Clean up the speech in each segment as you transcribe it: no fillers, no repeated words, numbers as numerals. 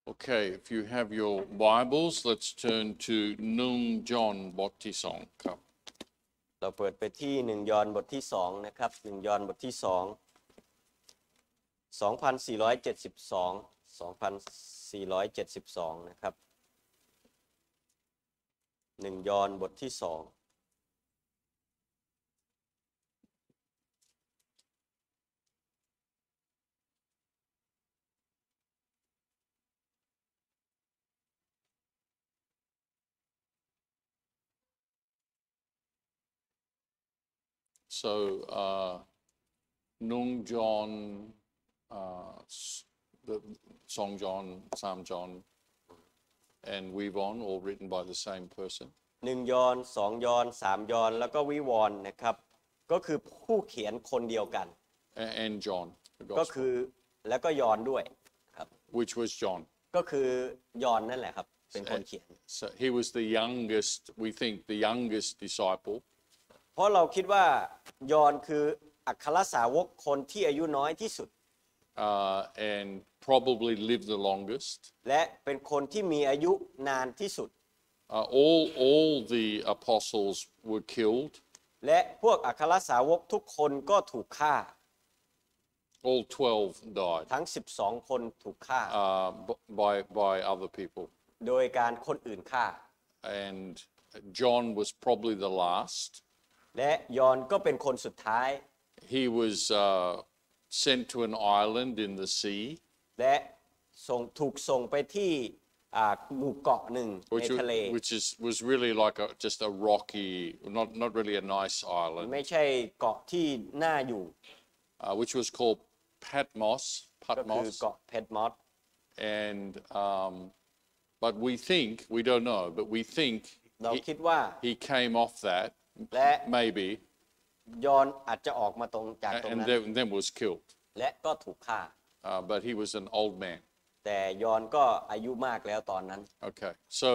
Okay, if you have your Bibles, let's turn to 1 John บทที่2ครับเราเปิดไปที่1ยอห์นบทที่2นะครับ1ยอห์นบทที่2 2472นะครับ1ยอห์นบทที่2 So, Nung John, the Song John, Sam John, and Weave On, all written by the same person. 1ยอห์น2ยอห์น3ยอห์นแล้วก็วิวรณ์นะครับก็คือผู้เขียนคนเดียวกัน And John, the ก็ Gospel, คือแล้วก็ยอห์นด้วยครับ which was John. ก็คือยอห์นนั่นแหละครับเป็นคนเขียน So he was the youngest, we think, the youngest disciple. เพราะเราคิดว่ายอห์นคืออัครสาวกคนที่อายุน้อยที่สุด and probably lived the longest. และเป็นคนที่มีอายุนานที่สุด All the apostles were killed. และพวกอัครสาวกทุกคนก็ถูกฆ่า All 12 died ทั้ง12คนถูกฆ่า by other people. โดยการคนอื่นฆ่า And John was probably the last. และยอห์นก็เป็นคนสุดท้าย He was sent to an island in the sea. และถูกส่งไปที่หมู่เกาะหนึ่งในทะเล which was really like just a rocky, not really a nice island. ไม่ใช่เกาะที่น่าอยู่ which was called Patmos. ก็คือเกาะเพตมอส And but we think, we don't know, but we think เราคิดว่า he came off that, และ maybe, ยอห์นอาจจะออกมาจากตรง and นั้น then was killed. และก็ถูกฆ่า But he was an old man. แต่ยอห์นก็อายุมากแล้วตอนนั้น Okay, so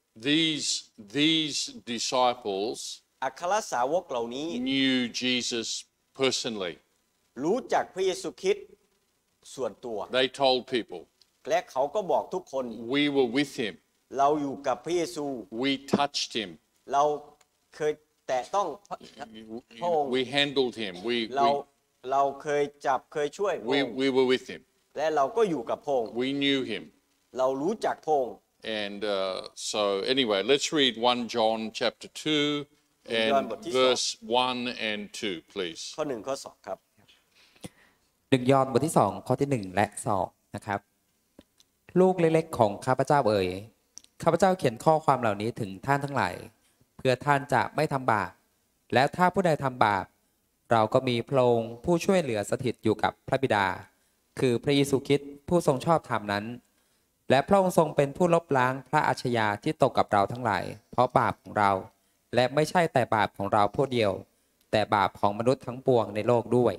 these disciples อัครสาวกเหล่านี้ knew Jesus personally. รู้จักพระเยซูคริสต์ส่วนตัว They told people, และเขาก็บอกทุกคน we were with him, เราอยู่กับพระเยซู we touched him, เราเคยแตะต้องพระองค์ we handled him, เราเคยจับเคยช่วยพระองค์ we were with him, และเราก็อยู่กับพระองค์ we knew him. เรารู้จักพระองค์ And so anyway, let's read 1 John chapter 2 and verse 1 and 2, please. ข้อ1ข้อ2ครับ 1ยอห์นบทที่2ข้อที่1และ2นะครับลูกเล็กๆของข้าพเจ้าเอ๋ยข้าพเจ้าเขียนข้อความเหล่านี้ถึงท่านทั้งหลายเพื่อท่านจะไม่ทำบาปและถ้าผู้ใดทำบาปเราก็มีพระองค์ผู้ช่วยเหลือสถิตอยู่กับพระบิดาคือพระเยซูคริสต์ผู้ทรงชอบธรรมนั้นและพระองค์ทรงเป็นผู้ลบล้างพระอาชญาที่ตกกับเราทั้งหลายเพราะบาปของเราและไม่ใช่แต่บาปของเราผู้เดียวแต่บาปของมนุษย์ทั้งปวงในโลกด้วย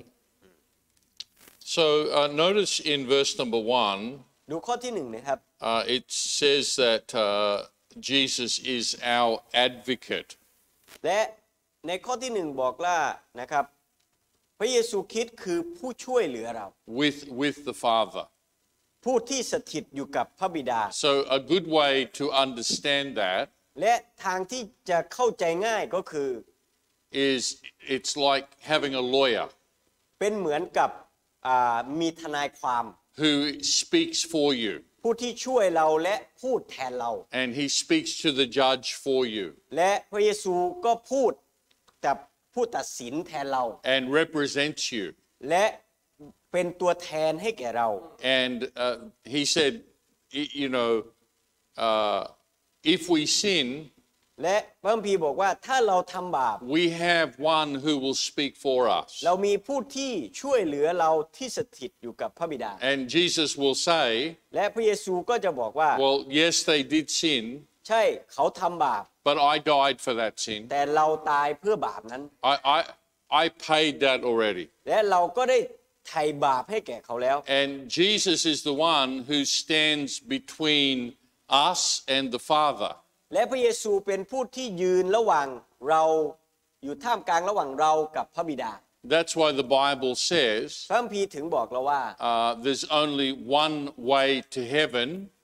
So notice in verse number 1, ดูข้อที่1นะครับ it says that Jesus is our advocate. และในข้อที่1บอกว่านะครับพระเยซูคริสต์คือผู้ช่วยเหลือเรา with the Father. ผู้ที่สถิตอยู่กับพระบิดา So a good way to understand that และทางที่จะเข้าใจง่ายก็คือ is it's like having a lawyer เป็นเหมือนกับมีทนายความ who speaks for you. ผู้ที่ช่วยเราและพูดแทนเรา And he speaks to the judge for you. และพระเยซูก็พูดกับผู้ตัดสินแทนเรา And represents you. และเป็นตัวแทนให้แก่เรา And he said, you know, if we sin, และพระคัมภีร์บอกว่าถ้าเราทำบาป we have one who will speak for us. เรามีผู้ที่ช่วยเหลือเราที่สถิตอยู่กับพระบิดา And Jesus will say, และพระเยซูก็จะบอกว่า well, yes, they did sin, ใช่เขาทำบาป but I died for that sin. แต่เราตายเพื่อบาปนั้น I paid that already. และเราก็ได้ไถ่บาปให้แก่เขาแล้ว And Jesus is the one who stands between us and the Father. และพระเยซูเป็นผู้ที่ยืนระหว่างเราอยู่ท่ามกลางระหว่างเรากับพระบิดา That's why the Bible says พระคัมภีร์ถึงบอกเราว่า there's only one way to heaven,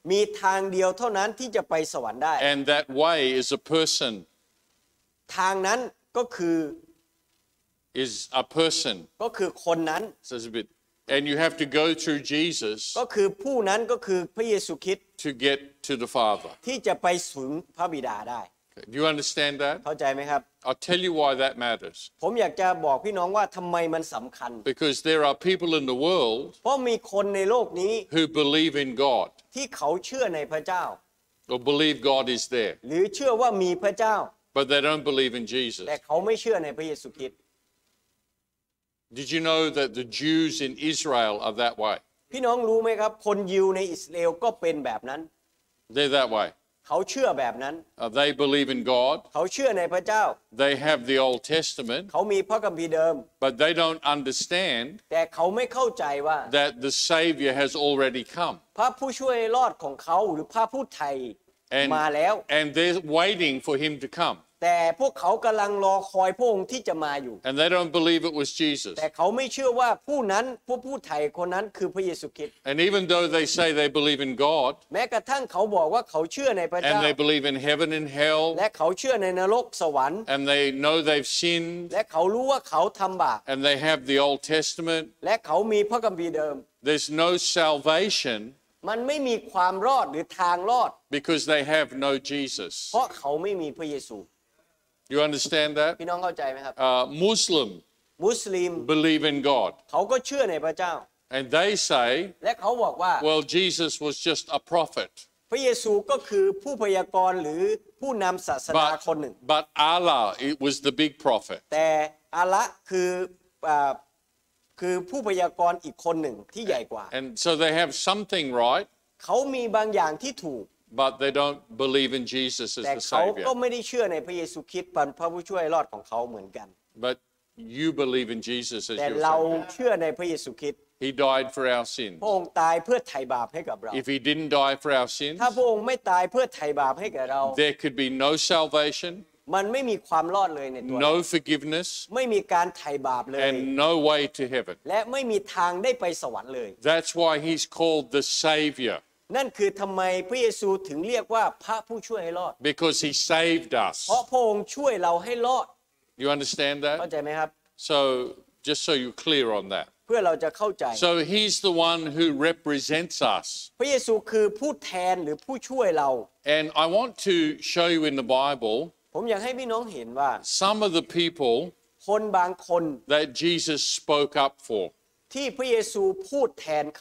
มีทางเดียวเท่านั้นที่จะไปสวรรค์ได้ and that way is a person, ทางนั้นก็คือ is a person. ก็คือคนนั้น So it's a bit, and you have to go through Jesus ก็คือผู้นั้นก็คือพระเยซูคริสต์ to get to the Father. ที่จะไปถึงพระบิดาได้ Okay. Do you understand that? เข้าใจไหมครับ I'll tell you why that matters. ผมอยากจะบอกพี่น้องว่าทำไมมันสำคัญ Because there are people in the world เพราะมีคนในโลกนี้ who believe in God ที่เขาเชื่อในพระเจ้า or believe God is there, หรือเชื่อว่ามีพระเจ้า but they don't believe in Jesus. แต่เขาไม่เชื่อในพระเยซูคริสต์ Did you know that the Jews in Israel are that way? พี่น้องรู้ไหมครับคนยิวในอิสราเอลก็เป็นแบบนั้น They're that way. เขาเชื่อแบบนั้น They believe in God. เขาเชื่อในพระเจ้า They have the Old Testament, เขามีพระคัมภีร์เดิม but they don't understand แต่เขาไม่เข้าใจว่า that the Savior has already come. พระผู้ช่วยรอดของเขาหรือพระผู้ไถ่ And, มาแล้ว and they're waiting for him to come. แต่พวกเขากำลังรอคอยพระองค์ที่จะมาอยู่ And they don't believe it was Jesus. แต่เขาไม่เชื่อว่าผู้นั้นผู้ไถ่คนนั้นคือพระเยซูคริสต์ And even though they say they believe in God แม้กระทั่งเขาบอกว่าเขาเชื่อในพระเจ้า and they believe in heaven and hell และเขาเชื่อในนรกสวรรค์ and they know they've sinned และเขารู้ว่าเขาทำบาป and they have the Old Testament, และเขามีพระคัมภีร์เดิม there's no salvation มันไม่มีความรอดหรือทางรอด because they have no Jesus. เพราะเขาไม่มีพระเยซู You understand that? พี่น้องเข้าใจไหมครับ Muslim มุสลิม believe in God เขาก็เชื่อในพระเจ้า and they say, และเขาบอกว่า well, Jesus was just a prophet, พระเยซูก็คือผู้พยากรณ์หรือผู้นำศาสนาคนหนึ่ง but Allah it was the big prophet. แต่อาละคือผู้พยากรณ์อีกคนหนึ่งที่ใหญ่กว่า And so they have something right, เขามีบางอย่างที่ถูก but they don't believe in Jesus as แต่ the เขาก็ Savior. ไม่ได้เชื่อในพระเยซูคริสต์เป็นพระผู้ช่วยรอดของเขาเหมือนกัน But you believe in Jesus as แต่ your เรา Savior. เชื่อในพระเยซูคริสต์ He died for our พ sins. ระองค์ตายเพื่อไถ่บาปให้กับเรา If he didn't die for our sins, ถ้าพระองค์ไม่ตายเพื่อไถ่บาปให้แก่เรา there could be no salvation, มันไม่มีความรอดเลยในตัว no forgiveness, ไม่มีการไถ่บาปเลย and no way to heaven. และไม่มีทางได้ไปสวรรค์เลย That's why he's called the Savior, นั่นคือทำไมพระเยซูถึงเรียกว่าพระผู้ช่วยให้รอด because he saved us. เพราะพระองค์ช่วยเราให้รอด You understand เข้า that? ใจไหมครับ So, just so you're clear on that. เพื่อเราจะเข้าใจ So, he's the one who represents us. พระเยซูคือผู้แทนหรือผู้ช่วยเรา And I want to show you in the Bible ผมอยากให้พี่น้องเห็นว่า some of the people คนบางคน that Jesus spoke up for, ที่พระเยซูพูดแทนเขา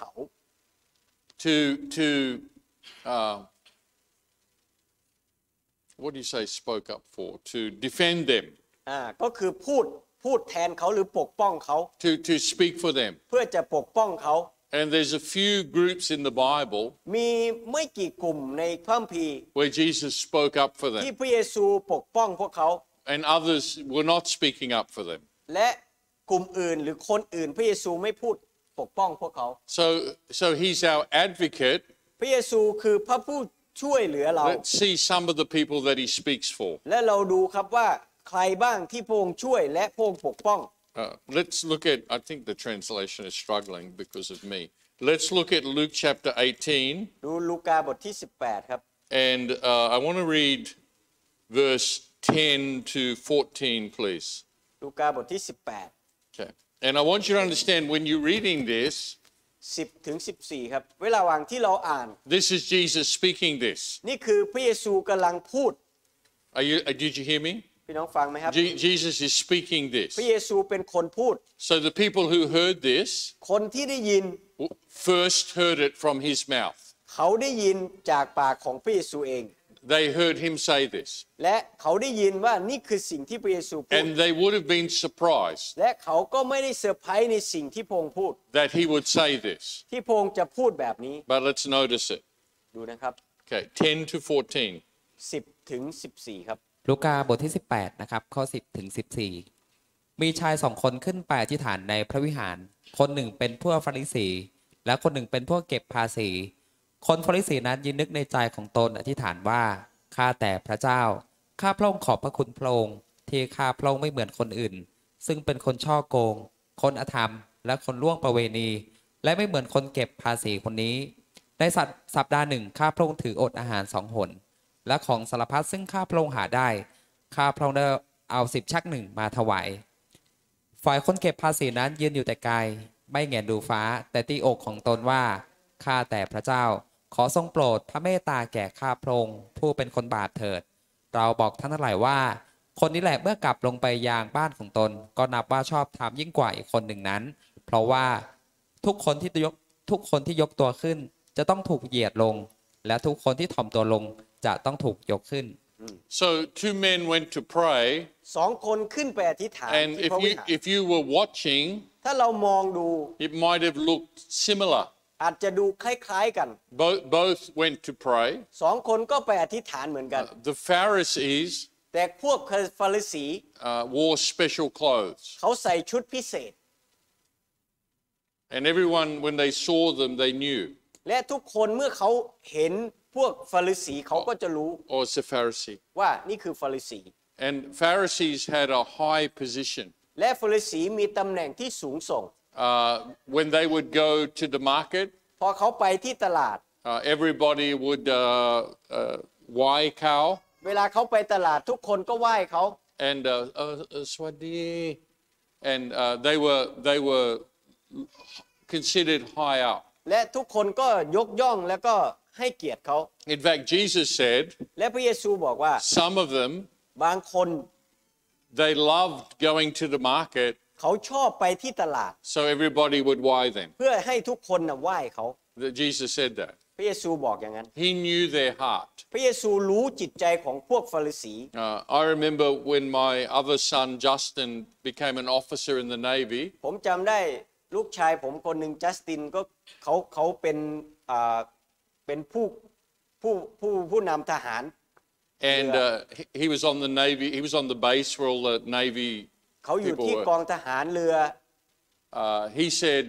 what do you say spoke up for? To defend them, ก็คือพูดแทนเขาหรือปกป้องเขา to speak for them. เพื่อจะปกป้องเขา And there's a few groups in the Bible มีไม่กี่กลุ่มในพระคัมภีร์ where Jesus spoke up for ที่ them, พระเยซูปกป้องพวกเขา and others were not speaking up for them. และกลุ่มอื่นหรือคนอื่นพระเยซูไม่พูดปกป้องพวกเขา So he's our advocate. พระเยซูคือพระผู้ช่วยเหลือเรา Let's see some of the people that he speaks for. และเราดูครับว่าใครบ้างที่พระองค์ช่วยและพระองค์ปกป้อง Let's look at, I think the translation is struggling because of me. Let's look at Luke chapter 18, ดูลูกาบทที่ 18 ครับ and I want to read verse 10 to 14, please. ลูกาบทที่ Okay. And I want you to understand when you're reading this, 10 ถึง 14 ครับเวลาระหว่างที่เราอ่าน this is Jesus speaking this. นี่คือพระเยซูกำลังพูด Did you hear me? พี่น้องฟังไหมครับ Jesus is speaking พระ this. เยซูเป็นคนพูด So the people who heard this คนที่ได้ยิน first heard it from his mouth. เขาได้ยินจากปากของพระเยซูเอง They heard him say this. และเขาได้ยินว่านี่คือสิ่งที่พระเยซูพูด And they would have been surprised และเขาก็ไม่ได้เซอร์ไพรส์ในสิ่งที่พระองค์พูด that he would say this. ที่พระองค์จะพูดแบบนี้ But let's notice it. ดูนะครับ Okay, 10 to 14. 10 ถึง 14 ครับลูกาบทที่ 18 นะครับ ข้อ 10 ถึง 14 มีชาย2 คนขึ้นไปอธิษฐานในพระวิหาร คนหนึ่งเป็นพวกฟาริสีและคนหนึ่งเป็นพวกเก็บภาษี คนฟาริสีนั้นยืนนึกในใจของตนอธิษฐานว่าข้าแต่พระเจ้าข้าพระองค์ขอบพระคุณพระองค์ที่ข้าพระองค์ไม่เหมือนคนอื่น ซึ่งเป็นคนช่อโกง คนอธรรมและคนล่วงประเวณี และไม่เหมือนคนเก็บภาษีคนนี้ในสัปดาห์หนึ่งข้าพระองค์ถืออดอาหาร2 หนและของสารพัดซึ่งข้าพระองค์หาได้ข้าพระองค์ได้เอา10 ชักหนึ่งมาถวายฝ่ายคนเก็บภาษีนั้นยืนอยู่แต่ไกลไม่แงนดูฟ้าแต่ตีอกของตนว่าข้าแต่พระเจ้าขอทรงโปรดพระเมตตาแก่ข้าพระองค์ผู้เป็นคนบาปเถิดเราบอกท่านทั้งหลายว่าคนนี้แหละเมื่อกลับลงไปยังบ้านของตนก็นับว่าชอบธรรมยิ่งกว่าอีกคนหนึ่งนั้นเพราะว่าทุกคนที่ยกตัวขึ้นจะต้องถูกเหยียดลงและทุกคนที่ถ่อมตัวลงจะต้องถูกยกขึ้น So 2 men went to pray, 2 คนขึ้นไปอธิษฐาน and ที่พระวิหาร if you were watching, ถ้าเรามองดู it might have looked similar. อาจจะดูคล้ายๆกัน Both went to pray. 2 คนก็ไปอธิษฐานเหมือนกัน The Pharisees แต่พวกฟาริสี wore special clothes, เขาใส่ชุดพิเศษ and everyone, when they saw them, they knew, และทุกคนเมื่อเขาเห็นพวกฟาริสีเขาก็จะรู้ oh, it's a Pharisee. ว่านี่คือฟาริสี And Pharisees had a high position. และฟาริสีมีตำแหน่งที่สูงส่ง When they would go to the market, พอเขาไปที่ตลาด everybody would wai cow เวลาเขาไปตลาดทุกคนก็ไหว้เขา and Swadi, and they were considered high up. และทุกคนก็ยกย่องแล้วก็ให้เกียรติเขา In fact, Jesus said และพระเยซูบอกว่า some of them, บางคน they loved going to the market, เขาชอบไปที่ตลาด so everybody would wai them. เพื่อให้ทุกคนไหว้เขา Jesus said that. พระเยซูบอกอย่างนั้น He knew their heart. พระเยซูรู้จิตใจของพวกฟาริสี I remember when my other son Justin became an officer in the Navy. ผมจำได้ลูกชายผมคนหนึ่งจัสตินก็เขาเป็นผู้นำทหาร And he was on the Navy. He was on the base where all the Navy เขาอยู่ people ที่ก were. องทหารเรือ He said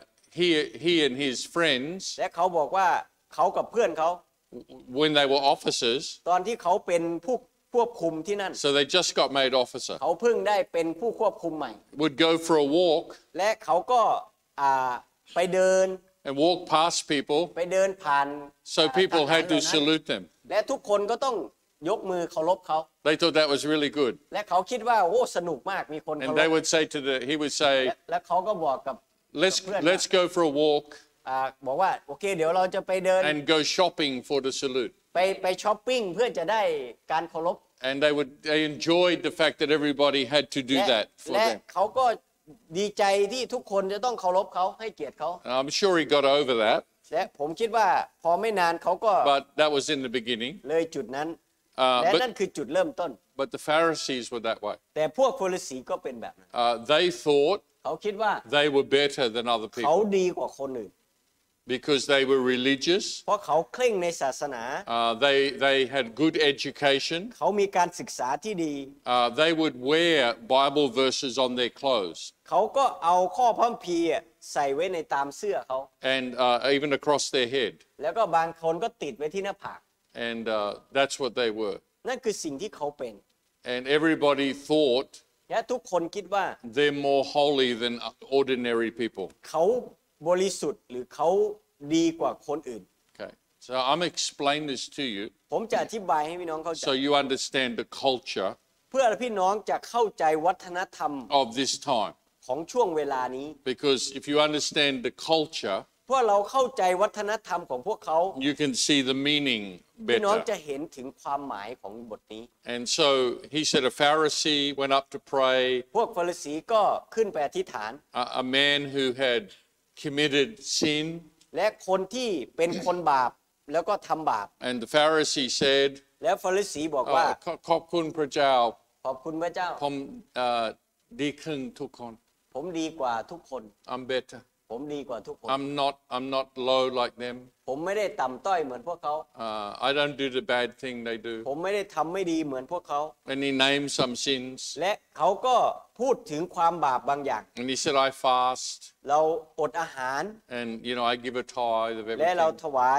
he and his friends, และเขาบอกว่าเขากับเพื่อนเขา when they were officers, ตอนที่เขาเป็นผู้ควบคุมที่นั่น so they just got made officer, เขาเพิ่งได้เป็นผู้ควบคุมใหม่ would go for a walk และเขาก็ไปเดิน and walk past people, ไปเดินผ่าน so people ทหาร had to เหล่านั้น salute them. และทุกคนก็ต้องยกมือเคารพเขา They thought that was really good. และเขาคิดว่าโอ้สนุกมากมีคนเคา And ร they พ would say he would say, และเขาก็บอกกับ let's go for a walk บอกว่าโอเคเดี๋ยวเราจะไปเดิน and go shopping for the salute. ไปช้อปปิ้งเพื่อจะได้การเคารพ And they enjoyed the fact that everybody had to do และ that for และ them. เขาก็ดีใจที่ทุกคนจะต้องเคารพเขาให้เกียรติเขา And I'm sure he got over that, และผมคิดว่าพอไม่นานเขาก็ but that was in the beginning. เลยจุดนั้นและนั่น But คือจุดเริ่มต้น the Pharisees were that way. แต่พวกฟาริสีก็เป็นแบบนั้น They thought เขาคิดว่า they were better than other เขา people ดีกว่าคนอื่น because they were religious. เพราะเขาเคร่งในศาสนา They had good education. เขามีการศึกษาที่ดี They would wear Bible verses on their clothes เขาก็เอาข้อพระคัมภีร์ใส่ไว้ในตามเสื้อเขา and even across their head. แล้วก็บางคนก็ติดไว้ที่หน้าผาก And that's what they were. นั่นคือสิ่งที่เขาเป็น And everybody thought และทุกคนคิดว่า they're more holy than ordinary people. เขาบริสุทธิ์หรือเขาดีกว่าคนอื่น Okay. So I'm explaining this to you ผมจะอธิบายให้พี่น้องเข้าใจ so you understand the culture เพื่อพี่น้องจะเข้าใจวัฒนธรรม of this time. ของช่วงเวลานี้ Because if you understand the culture, เพราะเราเข้าใจวัฒนธรรมของพวกเขา you can see the meaning พี่น้อง better. จะเห็นถึงความหมายของบทนี้ And so he said a Pharisee went up to pray, พวกฟาริสีก็ขึ้นไปอธิษฐาน a man who had committed sin. และคนที่เป็นคนบาปแล้วก็ทำบาป And the Pharisee said, แล้วฟาริสีบอกว่าขอบคุณพระเจ้าขอบคุณพระเจ้าผมดีขึ้นทุกคนผมดีกว่าทุกคน I'm better. ผมดีกว่าทุกคน I'm not low like them. ผมไม่ได้ต่ำต้อยเหมือนพวกเขา I don't do the bad thing they do. ผมไม่ได้ทำไม่ดีเหมือนพวกเขา And he named some sins. และเขาก็พูดถึงความบาปบางอย่าง And he said, I fast. เราอดอาหาร And, I give a tithe of และเรา everything. ถวาย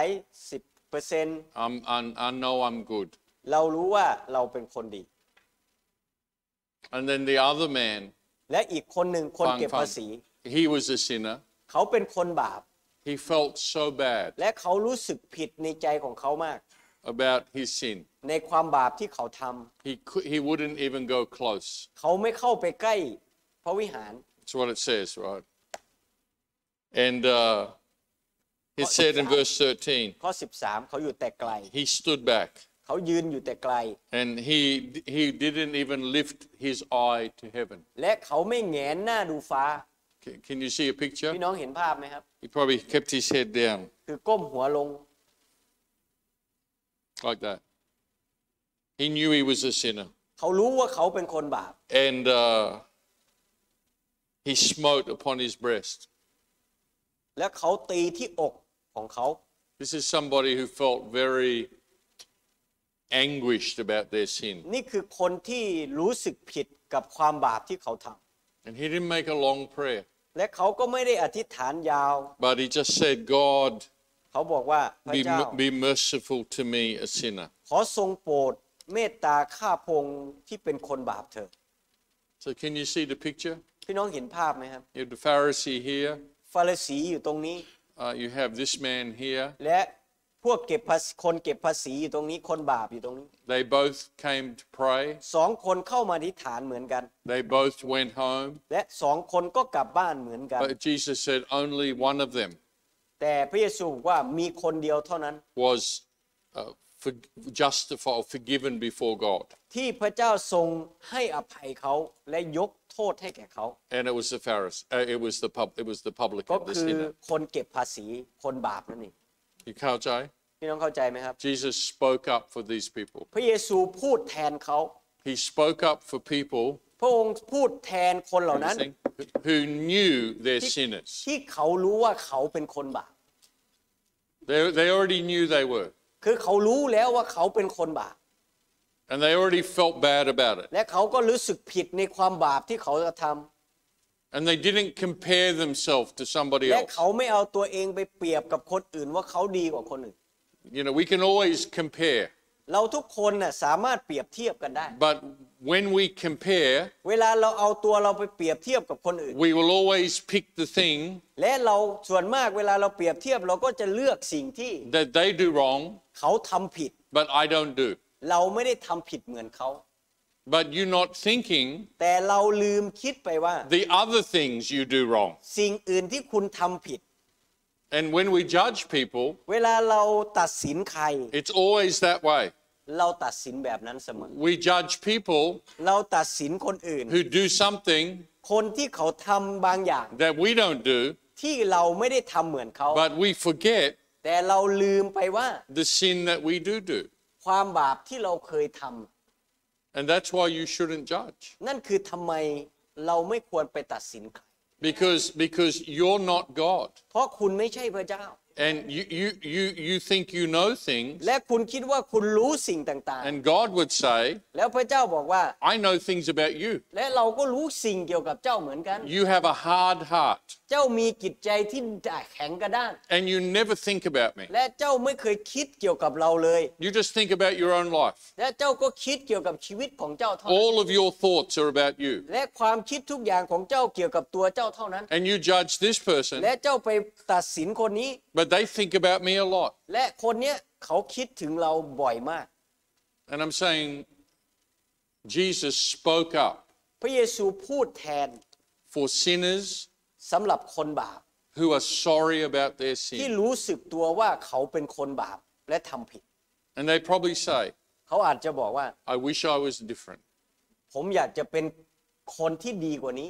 10% I know I'm good. เรารู้ว่าเราเป็นคนดี And then the other man, และอีกคนหนึ่งคนเก็บภาษี he was a sinner. เขาเป็นคนบาป He felt so bad และเขารู้สึกผิดในใจของเขามาก about his sin. ในความบาปที่เขาท He wouldn't even go close. ำเขาไม่เข้าไปใกล้พระวิหาร That's what it says, right? And it said in verse 13, ข้อ 13 เขาอยู่แต่ไกล he stood back เขายืนอยู่แต่ไกล and he didn't even lift his eye to heaven. และเขาไม่แหงนหน้าดูฟ้า Can you see a picture? พี่น้องเห็นภาพไหมครับ He probably kept his head down คือก้มหัวลง like that. He knew he was a sinner. เขารู้ว่าเขาเป็นคนบาป And he smote upon his breast. และเขาตีที่อกของเขา This is somebody who felt very anguished about their sin. นี่คือคนที่รู้สึกผิดกับความบาปที่เขาท And he didn't make a long prayer, ำและเขาก็ไม่ได้อธิษฐานยาว but he just said, God, เขาบอกว่าพระเจ้า be merciful to me, a sinner. ขอทรงโปรดเมตตาข้าพงศ์ที่เป็นคนบาปเถิด So can you see the picture? พี่น้องเห็นภาพไหมครับ You have the Pharisee here. ฟาริสีอยู่ตรงนี้ You have this man here. และพวกคนเก็บภาษีอยู่ตรงนี้คนบาปอยู่ตรงนี้ They both came to pray. สองคนเข้ามาอธิษฐานเหมือนกัน They both went home. และสองคนก็กลับบ้านเหมือนกัน But Jesus said only one of them แต่พระเยซูบอกว่ามีคนเดียวเท่านั้น was justified, forgiven before God. ที่พระเจ้าทรงให้อภัยเขาและยกโทษให้แก่เขา And it was the Pharisee. It was the ก็ publican, the คือ sinner. คนเก็บภาษีคนบาปนั่นเอง You can't say? พี่น้องเข้าใจไหมครับ Jesus spoke up for these people. พระเยซูพูดแทนเขา He spoke up for people พระองค์พูดแทนคนเหล่านั้น who knew they're sinners. ที่เขารู้ว่าเขาเป็นคนบาป They already knew they were. คือเขารู้แล้วว่าเขาเป็นคนบาป And they already felt bad about it. และเขาก็รู้สึกผิดในความบาปที่เขาจะท And they didn't compare themselves to ำ somebody และ else. เขาไม่เอาตัวเองไปเปรียบกับคนอื่นว่าเขาดีกว่าคนอื่น You know, we can always compare. เราทุกคนน่ะสามารถเปรียบเทียบกันได้ But when we compare, เวลาเราเอาตัวเราไปเปรียบเทียบกับคนอื่น we will always pick the thing และเราส่วนมากเวลาเราเปรียบเทียบเราก็จะเลือกสิ่งที่ that they do wrong, เขาทำผิด but I don't do. เราไม่ได้ทำผิดเหมือนเขา But you're not thinking แต่เราลืมคิดไปว่า the other things you do wrong. สิ่งอื่นที่คุณทำผิด And when we judge people, เวลาเราตัดสินใคร it's always that way. เราตัดสินแบบนั้นเสมอ We judge people เราตัดสินคนอื่น who do something คนที่เขาทำบางอย่าง that we don't do, ที่เราไม่ได้ทำเหมือนเขา but we forget แต่เราลืมไปว่า the sin that we do. ความบาปที่เราเคยทำ And that's why you shouldn't judge. นั่นคือทำไมเราไม่ควรไปตัดสินใคร Because you're not God. เพราะคุณไม่ใช่พระเจ้า And you think you know things, และคุณคิดว่าคุณรู้สิ่งต่าง and God would say, ๆ แล้วพระเจ้าบอกว่า I know things about you. และเราก็รู้สิ่งเกี่ยวกับเจ้าเหมือนกัน You have a hard heart, เจ้ามีจิตใจที่แข็งกระด้าง and you never think about me. และเจ้าไม่เคยคิดเกี่ยวกับเราเลย You just think about your own life. และเจ้าก็คิดเกี่ยวกับชีวิตของเจ้าเท่านั้น All of your thoughts are about you. และความคิดทุกอย่างของเจ้าเกี่ยวกับตัวเจ้าเท่านั้น And you judge this person, และเจ้าไปตัดสินคนนี้ but they think about me a lot. และคนเนี้ยเขาคิดถึงเราบ่อยมาก And I'm saying, Jesus spoke up พระเยซูพูดแทน for sinners สำหรับคนบาป who are sorry about their ที่ sin. รู้สึกตัวว่าเขาเป็นคนบาปและทำผิด And they probably say, เขาอาจจะบอกว่า I wish I was different. ผมอยากจะเป็นคนที่ดีกว่านี้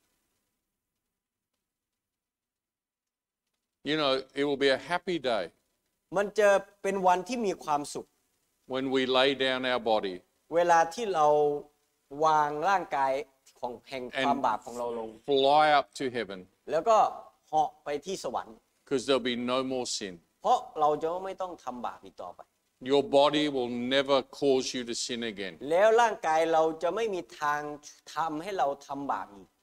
You know, it will be a happy day มันจะเป็นวันที่มีความสุข when we lay down our body เวลาที่เราวางร่างกายของแห่งความบาปของเราลง fly up to heaven แล้วก็เหาะไปที่สวรรค์ because there'll be no more sin. เพราะเราจะไม่ต้องทำบาปอีกต่อไป Your body will never cause you to sin again. แล้วร่างกายเราจะไม่มีทางทำให้เราทำบาปอีก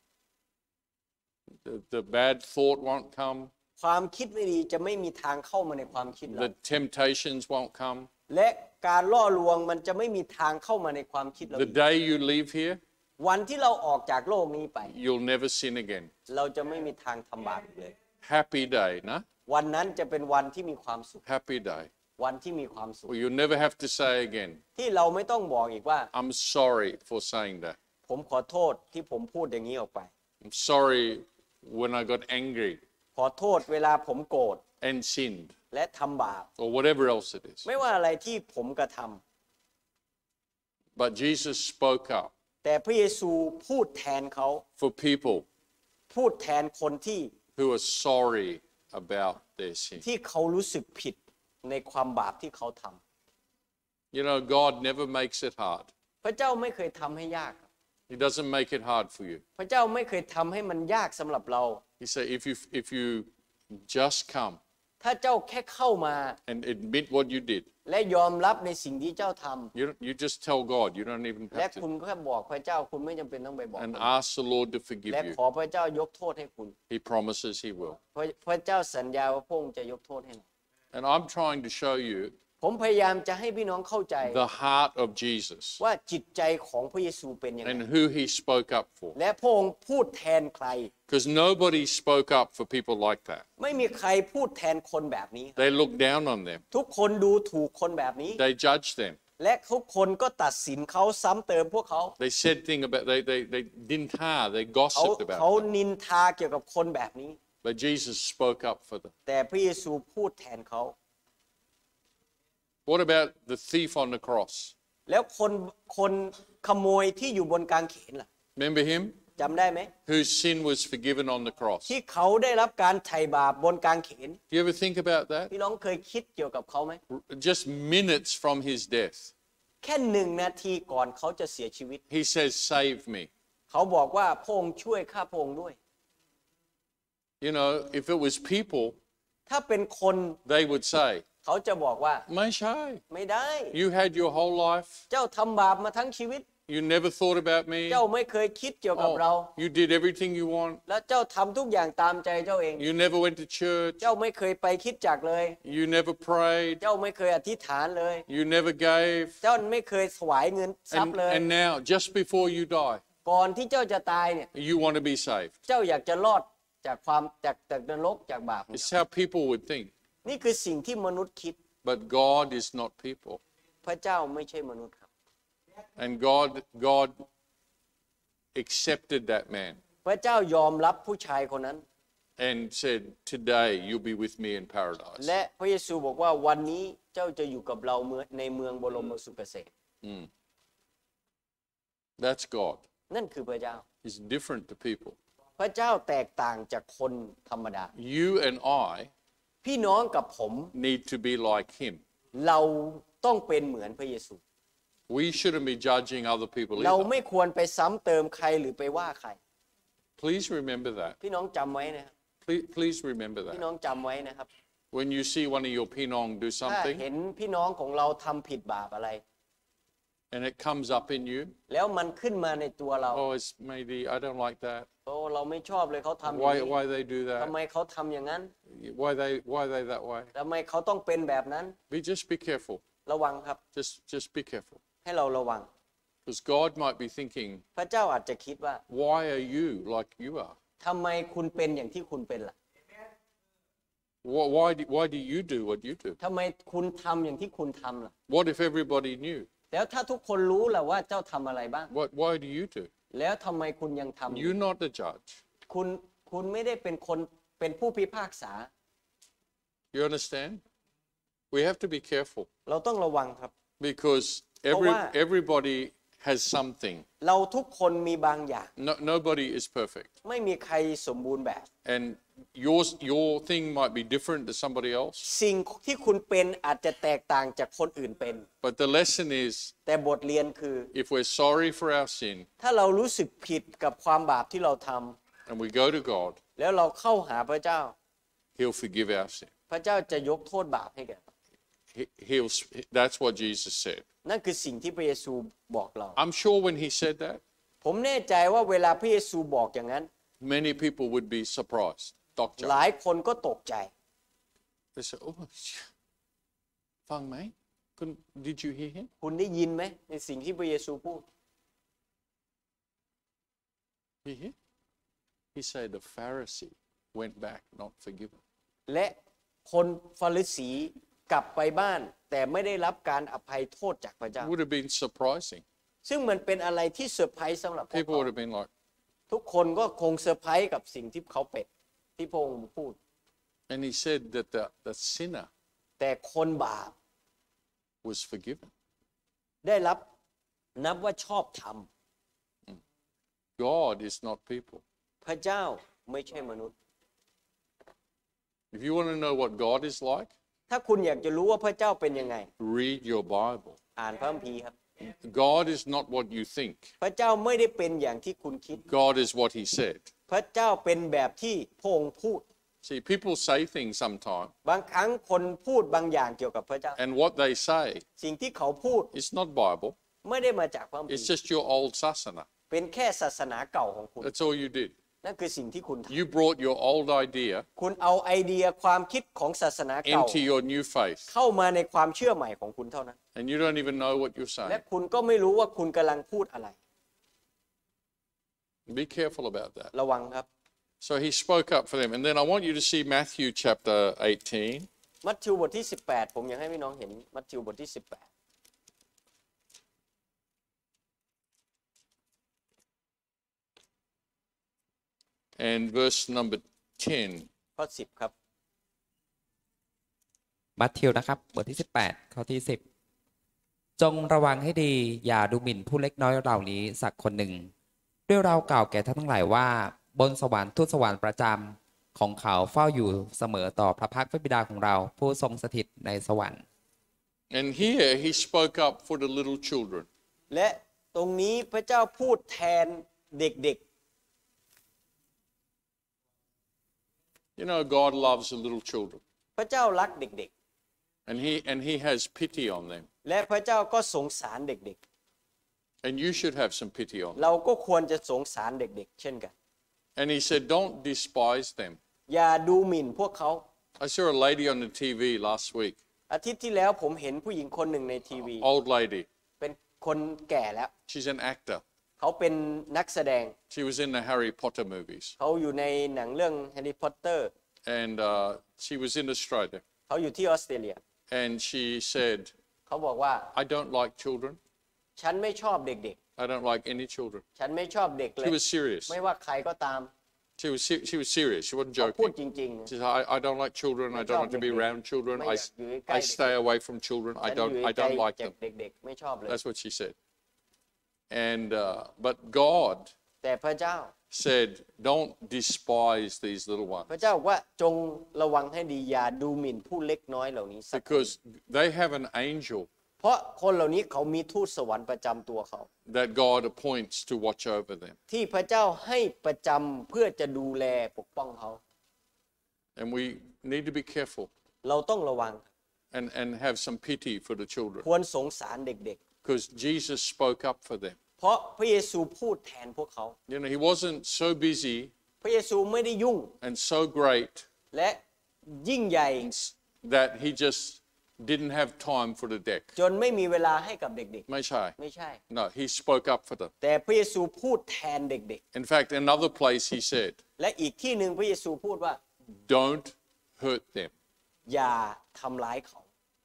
The bad thought won't come. ความคิดไม่ดีจะไม่มีทางเข้ามาในความคิดเรา The temptations won't come. และการล่อลวงมันจะไม่มีทางเข้ามาในความคิดเรา The day you leave here, วันที่เราออกจากโลกนี้ไป you'll never sin again. เราจะไม่มีทางทำบาปอีกเลย Happy day, no? วันนั้นจะเป็นวันที่มีความสุข happy day. วันที่มีความสุข Well, you'll never have to say again, ที่เราไม่ต้องบอกอีกว่า I'm sorry for saying that. ผมขอโทษที่ผมพูดอย่างนี้ออกไป I'm sorry when I got angry ขอโทษเวลาผมโกรธ and sinned และทำบาป or whatever else it is. ไม่ว่าอะไรที่ผมกระทำ But Jesus spoke up แต่พระเยซูพูดแทนเขา for people พูดแทนคนที่ who are sorry about their sin. ที่เขารู้สึกผิดในความบาปที่เขาทำ You know, God never makes it hard. พระเจ้าไม่เคยทำให้ยาก He doesn't make it hard for you. พระเจ้าไม่เคยทำให้มันยากสำหรับเรา He said, if you just come ถ้าเจ้าแค่เข้ามา and admit what you did, และยอมรับในสิ่งที่เจ้าทำ you just tell God. You don't even และ have คุณ to. ก็แค่บอกพระเจ้าคุณไม่จำเป็นต้องไปบอก And ask the Lord to forgive และ you. ขอพระเจ้ายกโทษให้คุณ He promises He will. พระเจ้าสัญญาว่าพระองค์จะยกโทษให้เรา And I'm trying to show you ผมพยายามจะให้พี่น้องเข้าใจ the heart of Jesus ว่าจิตใจของพระเยซูเป็นยังไง and who He spoke up for. และพระองค์พูดแทนใคร Because nobody spoke up for people like that. ไม่มีใครพูดแทนคนแบบนี้ They looked down on them. ทุกคนดูถูกคนแบบนี้ They judged them. และทุกคนก็ตัดสินเขาซ้ำเติมพวกเขา They said things about they didn't they เขา gossiped about เขา them. นินทาเกี่ยวกับคนแบบนี้ But Jesus spoke up for them. แต่พระเยซูพูดแทนเขา What about the thief on the cross? แล้วคนขโมยที่อยู่บนกางเขนล่ะ Remember him? จำได้ไหม Whose sin was forgiven on the cross. ที่เขาได้รับการไถ่บาปบนกางเขน Do you ever think about that? พี่น้องเคยคิดเกี่ยวกับเขาไหม Just minutes from his death, แค่1 นาทีก่อนเขาจะเสียชีวิต he says, "Save me." เขาบอกว่าพระองค์ช่วยข้าพระองค์ด้วย You know, if it was people, ถ้าเป็นคน they would say, เขาจะบอกว่า "Mai shai, ไม่ได้ you had your whole life. เจ้าทำบาปมาทั้งชีวิต You never thought about me. เจ้าไม่เคยคิดเกี่ยวกับเรา Oh, you did everything you want. และเจ้าทำทุกอย่างตามใจเจ้าเอง You never went to church. เจ้าไม่เคยไปคริดจักรเลย You never prayed. เจ้าไม่เคยอธิษฐานเลย You never gave. เจ้าไม่เคยถวายเงินทรัพย์เลย And now, just before you die, ก่อนที่เจ้าจะตายเนี่ย you want to be saved." เจ้าอยากจะรอดจากนรกจากบาป It's how people would think. นี่คือสิ่งที่มนุษย์คิด But God is not people. พระเจ้าไม่ใช่มนุษย์ครับ And God accepted that man พระเจ้ายอมรับผู้ชายคนนั้น and said, "Today you'll be with me in paradise." และพระเยซูบอกว่าวันนี้เจ้าจะอยู่กับเราในเมืองบรมสุขเกษม That's God. นั่นคือพระเจ้า He's different to people. พระเจ้าแตกต่างจากคนธรรมดา You and I พี่น้องกับผม need to be like him. เราต้องเป็นเหมือนพระเยซู We shouldn't be judging other people เรา either. ไม่ควรไปซ้ำเติมใครหรือไปว่าใคร Please remember that. พี่น้องจำไว้นะครับ Please remember พี่ that. น้องจำไว้นะครับ When you see one of your pinong do ถ้า something เห็นพี่น้องของเราทำผิดบาปอะไร and it comes up in you, แล้วมันขึ้นมาในตัวเรา oh, it's maybe I don't like that. โอ้เราไม่ชอบเลยเขาทำอย่างนี้ Why they do ทำไม that? เขาทำอย่างนั้น Why they that way? ทำไมเขาต้องเป็นแบบนั้น Just be careful. ระวังครับ Just be careful. ให้เราระวัง Because God might be thinking, พระเจ้าอาจจะคิดว่า why are you like you are? ทำไมคุณเป็นอย่างที่คุณเป็นล่ะ Why do you do what you do? ทำไมคุณทำอย่างที่คุณทำล่ะ What if everybody knew? แล้วถ้าทุกคนรู้ล่ะว่าเจ้าทำอะไรบ้าง Why do you do? แล้วทำไมคุณยังทำอยู่ You're not the judge. คุณไม่ได้เป็นคนเป็นผู้พิพากษา You understand? We have to be careful เราต้องระวังครับ because everybody has something. เราทุกคนมีบางอย่าง Nobody is perfect. ไม่มีใครสมบูรณ์แบบ And your thing might be different to somebody else. สิ่งที่คุณเป็นอาจจะแตกต่างจากคนอื่นเป็น But the lesson is, แต่บทเรียนคือ if we're sorry for our sin ถ้าเรารู้สึกผิดกับความบาปที่เราทำ and we go to God, แล้วเราเข้าหาพระเจ้า He'll forgive our sin. พระเจ้าจะยกโทษบาปให้แก่เรา That's what Jesus said. นั่นคือสิ่งที่พระเยซูบอกเรา I'm sure when He said that, ผมแน่ใจว่าเวลาพระเยซูบอกอย่างนั้น many people would be surprised. หลายคนก็ตกใจ They say, "Oh, ฟังไหม? Did you hear him? คุณได้ยินไหมในสิ่งที่พระเยซูพูด He said the Pharisee went back not forgiven. และคนฟาริสีกลับไปบ้านแต่ไม่ได้รับการอภัยโทษจากพระเจ้า Would have been surprising. ซึ่งมันเป็นอะไรที่เซอร์ไพรส์สำหรับพวก People เขา would have been like, ทุกคนก็คงเซอร์ไพรส์กับสิ่งที่เขาเป็นที่พระองค์พูด and he said that the sinner แต่คนบาป was forgiven. ได้รับนับว่าชอบธรรม God is not people. พระเจ้าไม่ใช่มนุษย์ If you want to know what God is like, ถ้าคุณอยากจะรู้ว่าพระเจ้าเป็นยังไง read your Bible. อ่านพระคัมภีร์ครับ God is not what you think. พระเจ้าไม่ได้เป็นอย่างที่คุณคิด God is what he said. พระเจ้าเป็นแบบที่พระองค์พูด See, people say things sometimes, บางครั้งคนพูดบางอย่างเกี่ยวกับพระเจ้า and what they say สิ่งที่เขาพูด is not Bible. ไม่ได้มาจากพระคัมภี It's ร์ just your old sasana. เป็นแค่ศาสนาเก่าของคุณ That's all you did. นั่นคือสิ่งที่คุณท You brought your old idea ำคุณเอาไอเดียความคิดของศาสนาเก่า into your new faith, เข้ามาในความเชื่อใหม่ของคุณเท่านั้น and you don't even know what you're และ saying. คุณก็ไม่รู้ว่าคุณกำลังพูดอะไร Be careful about that. ระวังครับ So he spoke up for them. And then I want you to see Matthew chapter 18. มัทธิวบทที่ 18 ผมอยากให้พี่น้องเห็นมัทธิวบทที่ and verse number 10. 18 ข้อ 10 ครับมัทธิวนะครับบทที่ 18 ข้อที่ 10 จงระวังให้ดีอย่าดูหมิ่นผู้เล็กน้อยเหล่านี้สักคนหนึ่งด้วยเรากล่าวแก่ท่านทั้งหลายว่าบนสวรรค์ทูตสวรรค์ประจำของเขาเฝ้าอยู่เสมอต่อพระพักตร์พระบิดาของเราผู้ทรงสถิตในสวรรค์ And here he spoke up for the little children. และตรงนี้พระเจ้าพูดแทนเด็ก You know, God loves the little children, ๆ พระเจ้ารักเด็ก and he has pity on them. ๆ และพระเจ้าก็สงสารเด็ก And you should have some pity on ๆ them. เราก็ควรจะสงสารเด็กๆ เช่นกัน And he said, don't despise them. อย่าดูหมิ่นพวกเขา I saw a lady on the TV last week, อาทิตย์ที่แล้วผมเห็นผู้หญิงคนหนึ่งในทีวี old lady. เป็นคนแก่แล้ว She's an actor. เขาเป็นนักแสดง She was in the Harry Potter movies. เขาอยู่ในหนังเรื่องแฮร์รี่พอตเตอร์ And she was in Australia. เขาอยู่ที่ออสเตรเลีย And she said, เขาบอกว่า I don't like children. ฉันไม่ชอบเด็ก I don't like any children. ๆ ฉันไม่ชอบเด็กเล She ย was serious. ไม่ว่าใครก็ตาม She was serious. She wasn't เขาพูด joking. จริงๆ She said, I don't like children. I don't want to be around children. I stay away from children. ฉันอยู่ I ไกล don't like จาก them. เด็กๆ ไม่ชอบเลย That's what she said. And but God แต่พระเจ้า said, don't despise these little พระ ones เจ้าบอกว่าจงระวังให้ดีอย่าดูหมิ่นผู้เล็กน้อยเหล่านี้สักคน because they have an angel เพราะคนเหล่านี้เขามีทูตสวรรค์ประจำตัวเขา that God appoints to watch over them. ที่พระเจ้าให้ประจำเพื่อจะดูแลปกป้องเขา And we need to be careful เราต้องระวัง and have some pity for the children ควรสงสารเด็ก because Jesus spoke up for them. ๆ เพราะพระเยซูพูดแทนพวกเขา You know, he wasn't so busy พระเยซูไม่ได้ยุ่ง and so great และยิ่งใหญ่ that he just didn't have time for the deck. จนไม่มีเวลาให้กับเด็กไม่ใช่ๆ ไม่ใช่ No, he spoke up for them. แต่พระเยซูพูดแทนเด็ก In fact, another place he said, ๆ และอีกที่หนึ่งพระเยซูพูดว่า don't hurt them. อย่าทำร้ายเขา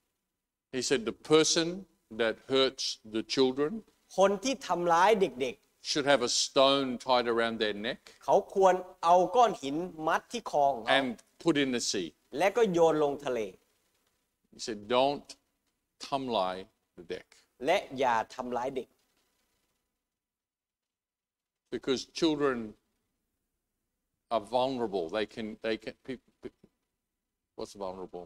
He said, the person that hurts the children คนที่ทำร้ายเด็ก should have a stone tied around their neck ๆ เขาควรเอาก้อนหินมัดที่คอของเขา and put in the sea. และก็โยนลงทะเล He said, don't tamlai the deck และอย่าทำร้ายเด็ก because children are vulnerable. They can, what's vulnerable?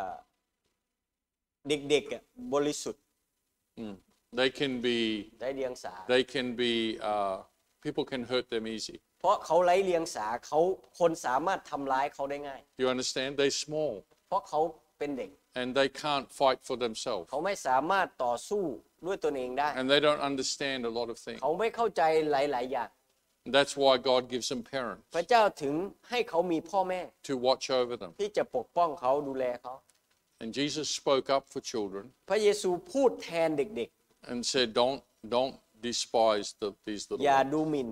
เด็กๆบริสุทธิ์ They can be, ไร้เดียงสา people can hurt them easy. เพราะเขาไร้เดียงสาเขาคนสามารถทำร้ายเขาได้ง่าย You understand? They're small เพราะเขาเป็นเด็ก and they can't fight for themselves เขาไม่สามารถต่อสู้ด้วยตนเองได้ and they don't understand a lot of things. เขาไม่เข้าใจหลายๆอย่าง That's why God gives them parents พระเจ้าถึงให้เขามีพ่อแม่ to watch over them. ที่จะปกป้องเขาดูแลเขา And Jesus spoke up for children พระเยซูพูดแทนเด็ก and said, don't despise these ๆ little อย่า ones ดูหมิ่น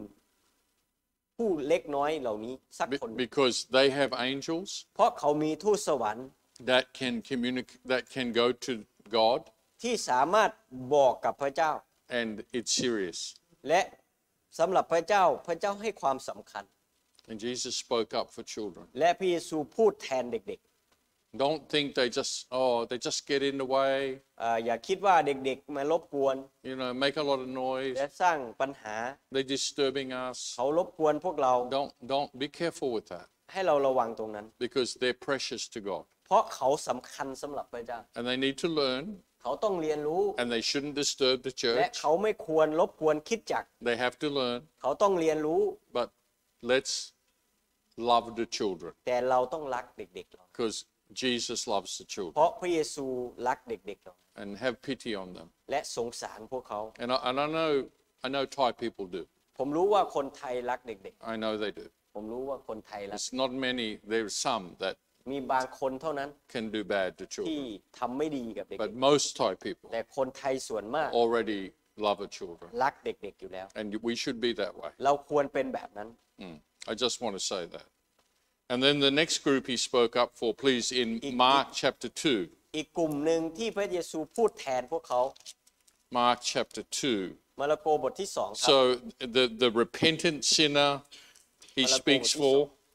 ผู้เล็กน้อยเหล่านี้สักคน because they have angels เพราะเขามีทูตสวรรค์ that can communicate, that can go to God, ที่สามารถบอกกับพระเจ้า and it's serious. และสำหรับพระเจ้าให้ความสำคัญ And Jesus spoke up for children. และพระเยซูพูดแทนเด็ก Don't think they just get in the way, ๆอย่าคิดว่าเด็กๆมารบกวน make a lot of noise. และสร้างปัญหา They're disturbing us. เขารบกวนพวกเรา Don't be careful with that, ให้เราระวังตรงนั้น because they're precious to God. เพราะเขาสำคัญสำหรับพระเจ้า And they need to learn, เขาต้องเรียนรู้ and they shouldn't disturb the และ church. เขาไม่ควรรบกวนคริสตจักร They have to learn, เขาต้องเรียนรู้ but let's love the children, แต่เราต้องรักเด็กๆเรา because Jesus loves the เพ children, ราะพระเยซูรักเด็กๆเรา and have pity on them. และสงสารพวกเขา And I know Thai people do. ผมรู้ว่าคนไทยรักเด็ก I know they do. ๆผมรู้ว่าคนไทยรัก It's not many. There's some that มีบางคนเท่านั้น can do bad to ที่ children, ทำไม่ดีกับเด็ก but most Thai people ๆแต่คนไทยส่วนมาก already love the children, รักเด็กๆอยู่แล้ว and we should be that way. เราควรเป็นแบบนั้น I just want to say that. And then the next group he spoke up for, please, in Mark chapter 2. อีกกลุ่มหนึ่งที่พระเยซูพูดแทนพวกเขา Mark chapter 2. มาระโกบทที่2ครับ So the repentant sinner he speaks for,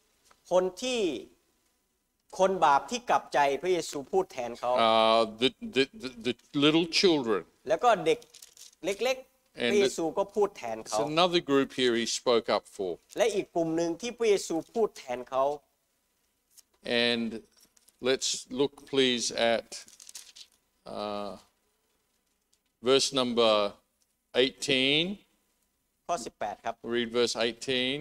คนบาปที่กลับใจพระเยซูพูดแทนเขา the little children. แล้วก็เด็กเล็กๆ พระเยซูก็พูดแทนเขา It's another group here he spoke up for. และอีกกลุ่มหนึ่งที่พระเยซูพูดแทนเขา And let's look, please, at verse number 18. ข้อ18ครับ Read verse 18.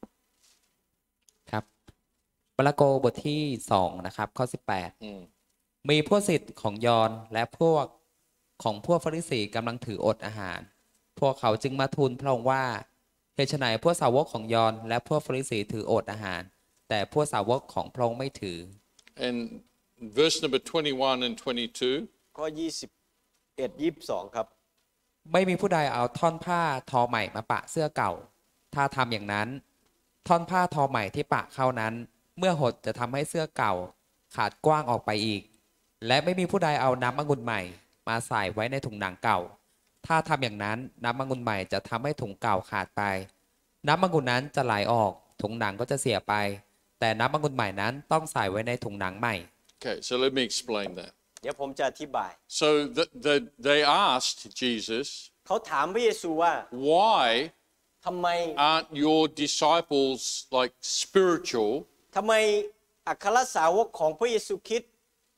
ครับมาระโกบทที่2นะครับข้อ18มีพวกศิษย์ของยอห์นและพวกฟาริสีกำลังถืออดอาหาร พวกเขาจึงมาทูลพระองค์ว่าเหตุไฉนพวกสาวกของยอห์นและพวกฟาริสีถืออดอาหาร แต่พวกสาวกของพระองค์ไม่ถือ And verse number 21 and 22. ข้อ21 22ครับไม่มีผู้ใดเอาท่อนผ้าทอใหม่มาปะเสื้อเก่า ถ้าทำอย่างนั้นท่อนผ้าทอใหม่ที่ปะเข้านั้น เมื่อหดจะทำให้เสื้อเก่าขาดกว้างออกไปอีก และไม่มีผู้ใดเอาน้ำองุ่นใหม่มาใส่ไว้ในถุงหนังเก่า ถ้าทำอย่างนั้นน้ำองุ่นใหม่จะทำให้ถุงเก่าขาดไป น้ำองุ่นนั้นจะไหลออกถุงหนังก็จะเสียไป แต่น้ำองุ่นใหม่นั้นต้องใส่ไว้ในถุงหนังใหม่ Okay, so let me explain that. เดี๋ยวผมจะอธิบาย So they asked Jesus, เขาถามพระเยซูว่า why ทำไม aren't your disciples like spiritual? ทำไมอัครสาวกของพระเยซูคริสต์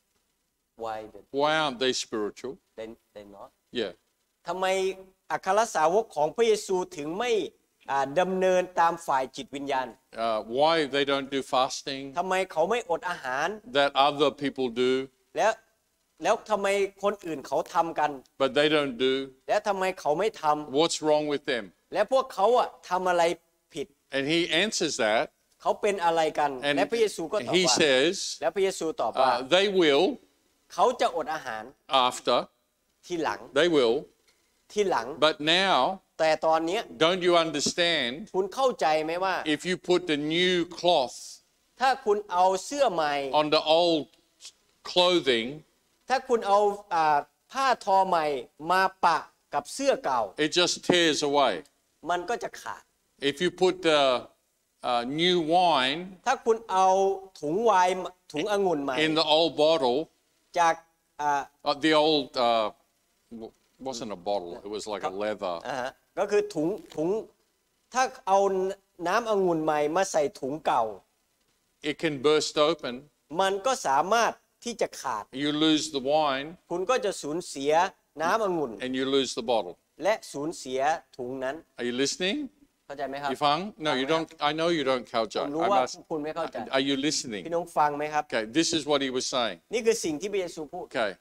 Why aren't they spiritual? they not Yeah. ทำไมอัครสาวกของพระเยซูถึงไม่ดำเนินตามฝ่ายจิตวิญญาณ Why they don't do fasting ทำไมเขาไม่อดอาหาร that other people do, แล้วทำไมคนอื่นเขาทำกัน but they don't do? และทำไมเขาไม่ทำ What's wrong with them? และพวกเขาทำอะไรผิด And he answers that, เขาเป็นอะไรกัน and และพระเยซูก็ตอบ he ว่า says, และพระเยซูตอบว่า they will เขาจะอดอาหาร after, ทีหลัง they will, ทีหลัง but now, แต่ตอนนี้ don't you understand? คุณเข้าใจไหมว่า If you put the new cloth ถ้าคุณเอาเสื้อใหม่ on the old clothing, ถ้าคุณเอาผ้าทอใหม่มาปะกับเสื้อเก่า it just tears away. มันก็จะขาด If you put the new wine ถ้าคุณเอาถุงไวน์ถุงองุ่นใหม่ in the old bottle, จาก the old wasn't a bottle, it was like a leather. ก็คือถุงถ้าเอาน้ำองุ่นใหม่มาใส่ถุงเก่า It can burst open. มันก็สามารถที่จะขาด You lose the wine คุณก็จะสูญเสียน้ำองุ่น and you lose the bottle. และสูญเสียถุงนั้น Are you listening? เข้าใจไหมครับ You fang? No, you don't. I know you don't, ผ Kaljai. มรู้ I'm ว่า asking, คุณไม่เข้าใจ are you พี่ listening? น้องฟังไหมครับ Okay, this is what he was saying. นี่คือสิ่งที่พระเยซูพูด Okay.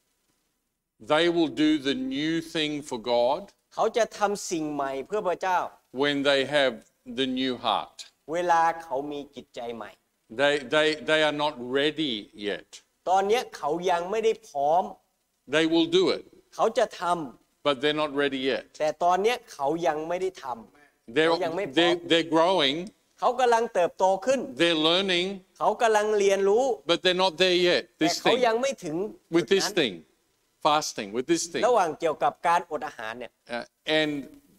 They will do the new thing for God เขาจะทำสิ่งใหม่เพื่อพระเจ้า when they have the new heart. เวลาเขามีจิตใจใหม่ They are not ready yet. ตอนนี้เขายังไม่ได้พร้อม They will do it, เขาจะทำ but they're not ready yet. แต่ตอนนี้เขายังไม่ได้ทำ They're growing, เขากำลังเติบโตขึ้น They're learning, เขากำลังเรียนรู้ but they're not there yet. แต่ This เขา thing, ยังไม่ถึง with จุด this นั้น thing, fasting, with this thing. ระหว่างเกี่ยวกับการอดอาหารเนี่ย And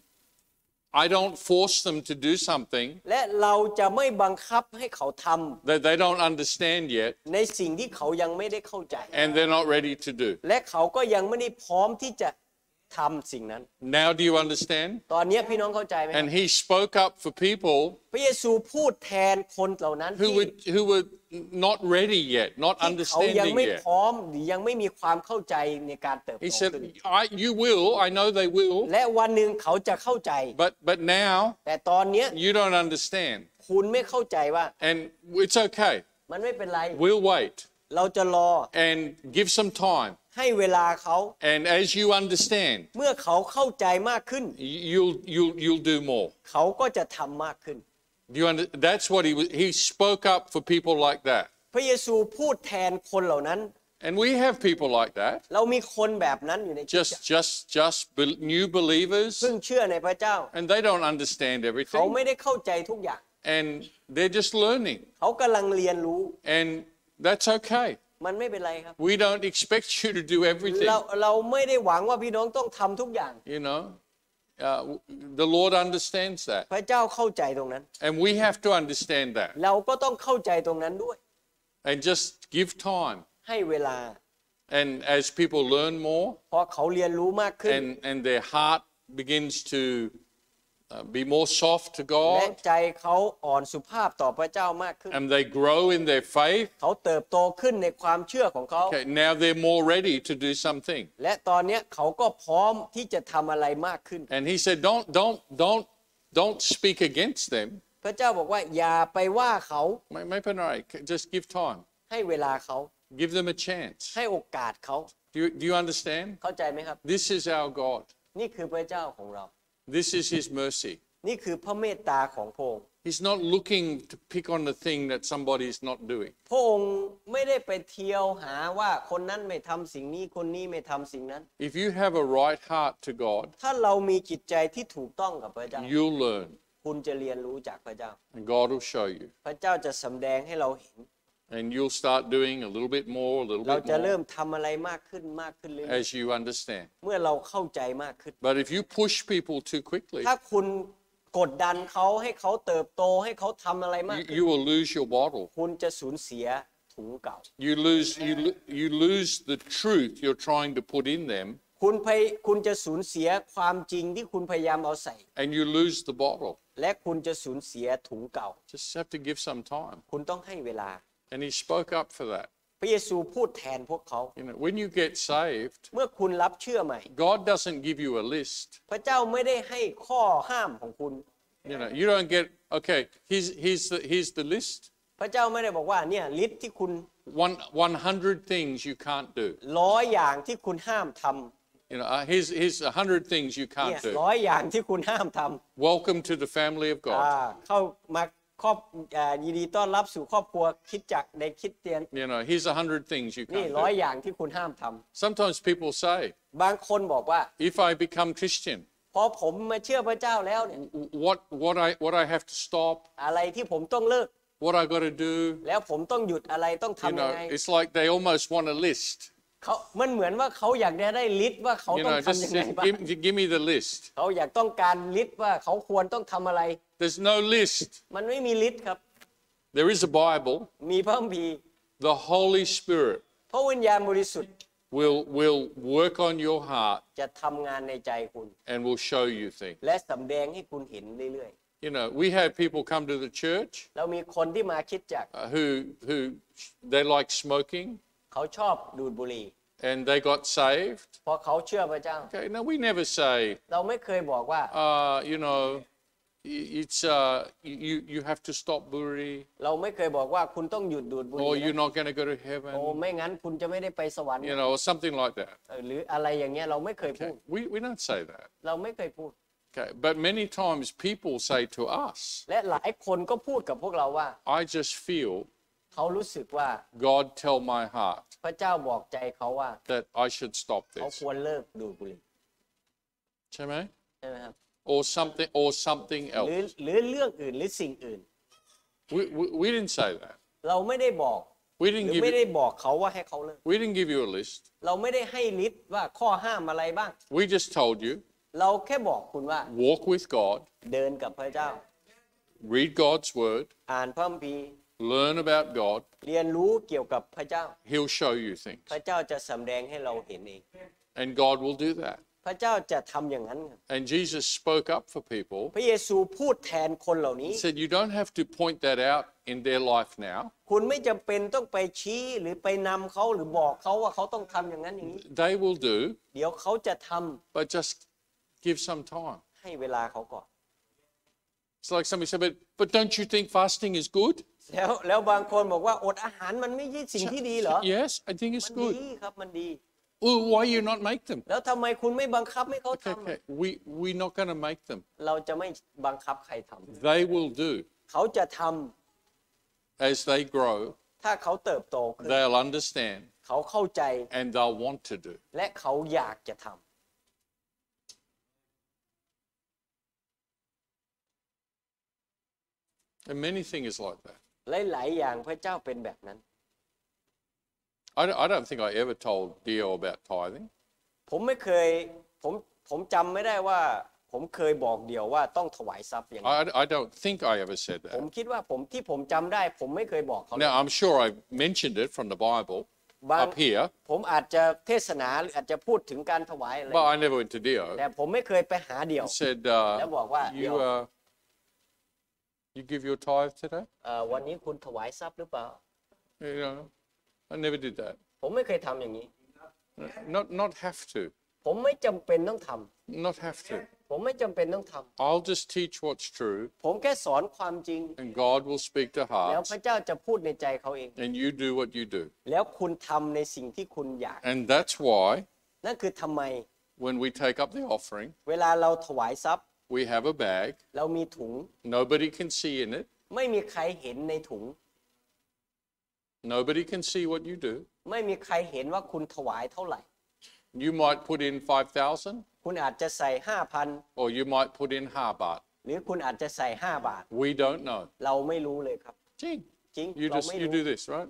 I don't force them to do something และเราจะไม่บังคับให้เขาทำ that they don't understand yet ในสิ่งที่เขายังไม่ได้เข้าใจ and they're not ready to do. และเขาก็ยังไม่ได้พร้อมที่จะทำสิ่งนั้น Now do you understand? ตอนนี้พี่น้องเข้าใจไหมครับ And he spoke up for people พระเยซูพูดแทนคนเหล่านั้น who were not ready yet, not ที่เขายัง understanding ไม่ yet. พร้อมหรือยังไม่มีความเข้าใจในการเติบโต He ขึ้น said, you will, I know they will, และวันหนึ่งเขาจะเข้าใจ but now แต่ตอนเนี้ย you don't understand. คุณไม่เข้าใจว่า And it's okay. มันไม่เป็นไร We'll wait เราจะรอ and give some time. ให้เวลาเขา And as you understand, เมื่อเขาเข้าใจมากขึ้น you'll do more. เขาก็จะทำมากขึ้น That's what he spoke up for people like that. พระเยซูพูดแทนคนเหล่านั้น And we have people like that. เรามีคนแบบนั้นอยู่ในคริสตจักร Just new believers, ซึ่งเชื่อในพระเจ้า and they don't understand เขา everything. ไม่ได้เข้าใจทุกอย่าง And they're just learning. เขากำลังเรียนรู้ And that's okay. มันไม่เป็นไรครับ We don't expect you to do everything. เราไม่ได้หวังว่าพี่น้องต้องทำทุกอย่าง You know, the Lord understands that. พระเจ้าเข้าใจตรงนั้น And we have to understand that. เราก็ต้องเข้าใจตรงนั้นด้วย And just give time. ให้เวลา And as people learn more พอเขาเรียนรู้มากขึ้น and their heart begins to be more soft to และ God, ใจเขาอ่อนสุภาพต่อพระเจ้ามากขึ้น and they grow in their faith, เขาเติบโตขึ้นในความเชื่อของเขา okay, now they're more ready to do something. และตอนนี้เขาก็พร้อมที่จะทำอะไรมากขึ้น And he said, don't speak against them. พระเจ้าบอกว่าอย่าไปว่าเขา Just give time. ให้เวลาเขา Give them a chance. ให้โอกาสเขา Do you understand? เข้าใจไหมครับ This is our God. นี่คือพระเจ้าของเรา This is his mercy. นี่คือพระเมตตาของพระองค์ He's not looking to pick on the thing that somebody is not doing. พระองค์ไม่ได้ไปเที่ยวหาว่าคนนั้นไม่ทำสิ่งนี้คนนี้ไม่ทำสิ่งนั้น If you have a right heart to God, ถ้าเรามีจิตใจที่ถูกต้องกับพระเจ้า you'll learn, คุณจะเรียนรู้จากพระเจ้า and God will show you. พระเจ้าจะสำแดงให้เราเห็น And you'll start doing a little bit more, a little เรา bit จะเริ่ more, มทำอะไรมากขึ้นมากขึ้นเรื่อย as you understand. ๆเมื่อเราเข้าใจมากขึ้น But if you push people too quickly, ถ้าคุณกดดันเขาให้เขาเติบโตให้เขาทำอะไรมากขึ้น you will lose your bottle. คุณจะสูญเสียถุงเก่า You lose the truth you're trying to put in them, คุณจะสูญเสียความจริงที่คุณพยายามเอาใส่ and you lose the bottle. และคุณจะสูญเสียถุงเก่า Just have to give some time. คุณต้องให้เวลา And he spoke up for that. พระเยซูพูดแทนพวกเขา When you get saved, เมื่อคุณรับเชื่อใหม่ God doesn't give you a list. พระเจ้าไม่ได้ให้ข้อห้ามของคุณ You don't get, okay, here's the list. พระเจ้าไม่ได้บอกว่าเนี่ยลิสต์ที่คุณ 100 things you can't do. 100 อย่างที่คุณห้ามท Here's 100 things you ำ can't เนี่ย do. 100 อย่างที่คุณห้ามท Welcome to the family of ำ God. เข้ามายินดีต้อนรับสู่ครอบครัวคริสตจักรในคริสเตียน Here's 100 things you นี่ can't 100 do. อย่างที่คุณห้ามท Sometimes people say, ำบางคนบอกว่า if I become Christian, พอผมมาเชื่อพระเจ้าแล้วเนี่ย what I have to stop, อะไรที่ผมต้องเลิก what I got to do, แล้วผมต้องหยุดอะไรต้องทำยังไง it's like they almost want a list. มันเหมือนว่าเขาอยากจะได้ลิสต์ว่าเขาต้องทำยังไงบ้าง give me the list. เขาอยากต้องการลิสต์ว่าเขาควรต้องทำอะไร There's no list. มันไม่มีลิสต์ครับ There is a Bible. มีพระคัมภีร์ The Holy Spirit พระวิญญาณบริสุทธิ์ will work on your heart จะทำงานในใจคุณ and will show you things. และสำแดงให้คุณเห็นเรื่อย We have people come to the church ๆเรามีคนที่มาคริดจักร who they like smoking เขาชอบดูดบุหรี่ and they got saved. เพราะเขาเชื่อพระเจ้า Okay, no, we never say, เราไม่เคยบอกว่า it's you have to stop buhri เราไม่เคยบอกว่าคุณต้องหยุดดูดบุห or รี่ you're นะ not going to go to โอ้ heaven, ไม่งั้นคุณจะไม่ได้ไปสวรรค์ or something like that. หรืออะไรอย่างเงี้ยเราไม่เคยพู Okay, ด we don't say that. เราไม่เคยพูด Okay, but many times people say to us, และหลายคนก็พูดกับพวกเราว่า I just feel เขารู้สึกว่า God tell my heart พระเจ้าบอกใจเขาว่า that I should stop เขา this. ควรเลิกดูดบุหรี่ใช่ไหม? ใช่ไหมครับ Or something หรือ else. เรื่องอื่นหรือสิ่งอื่น We didn't say that. เราไม่ได้บอก We ห didn't รือ give ไม่ you, ได้บอกเขาว่าให้เขาเลิก we didn't give you a list. เราไม่ได้ให้ลิสต์ว่าข้อห้ามอะไรบ้าง We just told you, เราแค่บอกคุณว่า walk with God, เดินกับพระเจ้า read God's word, อ่านพระคัมภีร์ learn about God. เรียนรู้เกี่ยวกับพระเจ้า He'll show you things. พระเจ้าจะสำแดงให้เราเห็นเอง And God will do that. พระเจ้าจะทำอย่างนั้นครับ And Jesus spoke up for people. พระเยซูพูดแทนคนเหล่านี้ He said, you don't have to point that out in their life now. คุณไม่จำเป็นต้องไปชี้หรือไปนำเขาหรือบอกเขาว่าเขาต้องทำอย่างนั้นอย่างนี้ They will do, เดี๋ยวเขาจะทำ but just give some time. ให้เวลาเขาก่อน It's like somebody said, but don't you think fasting is good? แล้วบางคนบอกว่าอดอาหารมันไม่ใช่สิ่งที่ดีเหรอ Yes, I think มั it's น good. ดีครับมันดี Well, why you not make them? แล้วทำไมคุณไม่บังคับให้เขา Okay, ทำ okay. We're not going to make them. เราจะไม่บังคับใครทำ They will do. เขาจะทำ As they grow, ถ้าเขาเติบโตขึ้น they'll understand เขาเข้าใจ and they'll want to do. และเขาอยากจะทำ And many things like that. หลายๆอย่างพระเจ้าเป็นแบบนั้น I don't think I ever told Dio about tithing. ผมไม่เคยผมจำไม่ได้ว่าผมเคยบอกเดียวว่าต้องถวายทรัพย์อย่างนี้ I don't think I ever said ผม that. คิดว่าผมจำได้ผมไม่เคยบอกเขาเลย Now, I'm sure I mentioned it from the Bible บาง up here, ผมอาจจะเทศนาหรืออาจจะพูดถึงการถวายอะไร but I never went to Dio. แต่ผมไม่เคยไปหาเดี่ยว Said, แล้วบอกว่าเดี๋ยว you give your tithe today? วันนี้คุณถวายทรัพย์หรือเปล่า You know, I never did that. ผมไม่เคยทำอย่างนี้ Not have to. ผมไม่จำเป็นต้องทำ Not have to. ผมไม่จำเป็นต้องทำ I'll just teach what's true, ผมแค่สอนความจริง and God will speak to แล้ว hearts, พระเจ้าจะพูดในใจเขาเอง and you do what you do. แล้วคุณทำในสิ่งที่คุณอยาก And that's why นั่นคือทำไม when we take up the offering, เวลาเราถวายทรัพย์ we have a bag. เรามีถุง Nobody can see in it. ไม่มีใครเห็นในถุง Nobody can see what you do. ไม่มีใครเห็นว่าคุณถวายเท่าไหร่ You might put in 5,000, คุณอาจจะใส่ 5,000 or you might put in baht. หรือคุณอาจจะใส่5 บาท We don't know. เราไม่รู้เลยครับ Gee, จริง you เรา just ไม่ you รู้ do this, right?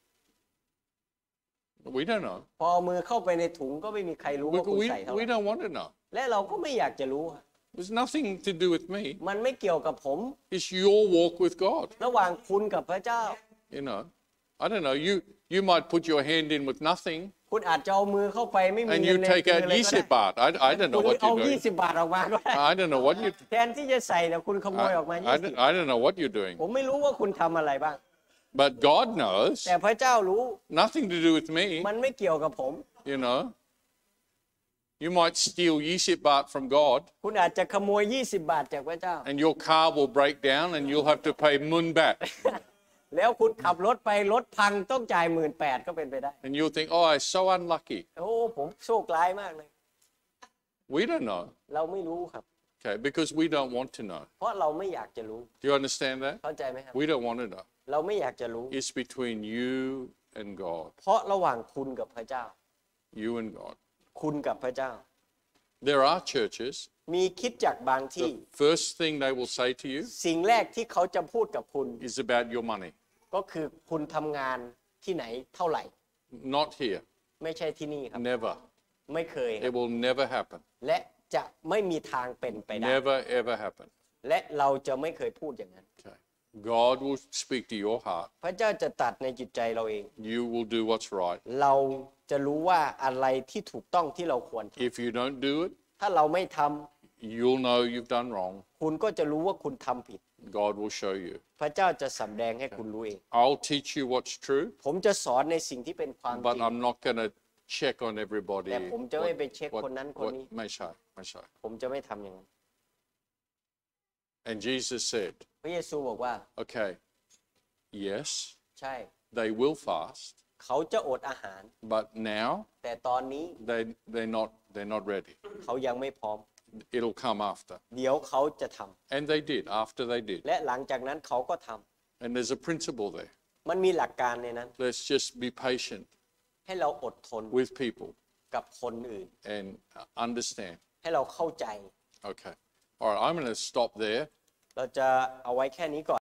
We don't know. พอเอามือเข้าไปในถุงก็ไม่มีใครรู้ว่าคุณใส่เท่าไห We ร่ don't want to know. และเราก็ไม่อยากจะรู้ There's nothing to do with me. มันไม่เกี่ยวกับผม It's your walk with God. ระหว่างคุณกับพระเจ้า You know, I don't know. You might put your hand in with nothing, คุณอาจจะเอามือเข้าไปไม่มี and เงิน you ใน take มือ out เลยก็ได้ 20 baht. I don't คุ know ณ what เอา you're doing. 20 บาทออกมาก็ได้ I don't know what you. แทนที่จะใส่เนี่ยคุณขโมยออกมา I don't know what you're doing. ผมไม่รู้ว่าคุณทำอะไรบ้าง But God knows. แต่พระเจ้ารู้ Nothing to do with me. มันไม่เกี่ยวกับผม You know. You might steal 20 baht from God, คุณอาจจะขโมย 20 บาทจากพระเจ้า and your car will break down, and you'll have to pay mun baht. แล้วคุณขับรถไปรถพังต้องจ่าย 18,000 ก็เป็นไปได้ And you'll think, oh, I'm so unlucky. โอ้ผมโชคร้ายมากเลย We don't know. เราไม่รู้ครับ Okay, because we don't want to know. เพราะเราไม่อยากจะรู้ Do you understand that? เข้าใจไหมครับ We don't want to know. เราไม่อยากจะรู้ It's between you and God. เพราะระหว่างคุณกับพระเจ้า You and God. คุณกับพระเจ้า There are churches. มีคริดจักรบางที่ The first thing they will say to you สิ่งแรกที่เขาจะพูดกับคุณ is about your money. ก็คือคุณทำงานที่ไหนเท่าไหร่ Not here. ไม่ใช่ที่นี่ครับ Never. ไม่เคยครับ It will never happen. และจะไม่มีทางเป็นไปได้ Never, ever happen. และเราจะไม่เคยพูดอย่างนั้น Okay. God will speak to your heart. พระเจ้าจะตัดในจิตใจเราเอง You will do what's right. เราจะรู้ว่าอะไรที่ถูกต้องที่เราควรท If you don't do it, ำถ้าเราไม่ทำ you'll know you've done wrong. คุณก็จะรู้ว่าคุณทำผิด God will show you. พระเจ้าจะสำแดงให้คุณรู้เอง I'll teach you what's true, ผมจะสอนในสิ่งที่เป็นความจ but ริง I'm not going to check on everybody. แต่ผมจะไม่ไปเช็คคนนั้นคนนี้ไม่ใช่ผมจะไม่ทำอย่างนั้น And Jesus said, พระเยซูบอกว่า okay, yes, ใช่ they will fast, เขาจะอดอาหาร but now แต่ตอนนี้ they're not ready. เขายังไม่พร้อม It'll come after. เดี๋ยวเขาจะทำ And they did, after they did. และหลังจากนั้นเขาก็ทำ And there's a principle there. มันมีหลักการในนั้น Let's just be patient ให้เราอดทน with people กับคนอื่น and understand. ให้เราเข้าใจ Okay. All right, I'm going to stop there. เราจะเอาไว้แค่นี้ก่อน